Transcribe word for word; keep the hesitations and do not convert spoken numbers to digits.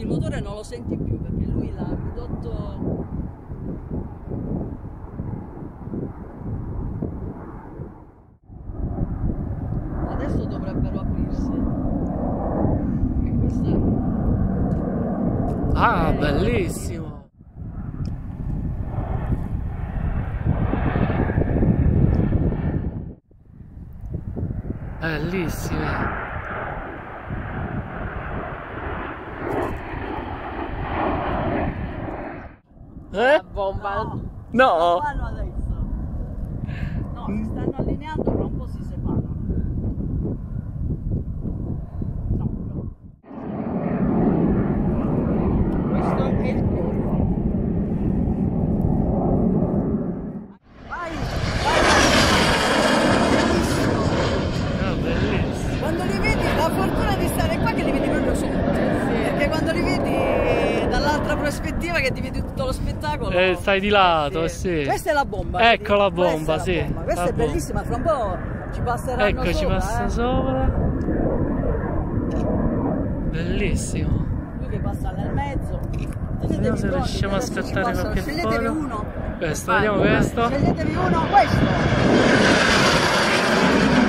motore non lo senti più perché lui l'ha ridotto. Adesso dovrebbero aprirsi. E questo è... Ah, è... bellissimo! Bellissime! Eh? Bomba! No! Non vanno adesso! No, si stanno allineando, tra un po' si separano. No, no. Questo è il corno. Vai! Vai! Ah, bellissimo! Quando li vedi, la fortuna di stare qua che li vedi proprio sotto. Sì. Perché quando li vedi dall'altra prospettiva che ti vedi tutto lo spettacolo. Eh, stai di lato, sì. Sì. Questa è la bomba. Ecco la bomba, questa è sì. la bomba. Questa la è bellissima, fra un po' ci passeranno ecco, sopra. ci passa eh. sopra. Bellissimo. Lui che passa nel mezzo. Vediamo se riusciamo a scattare qualche Sceglietevi foto. uno. Questo, vediamo questo. Sceglietevi uno, questo.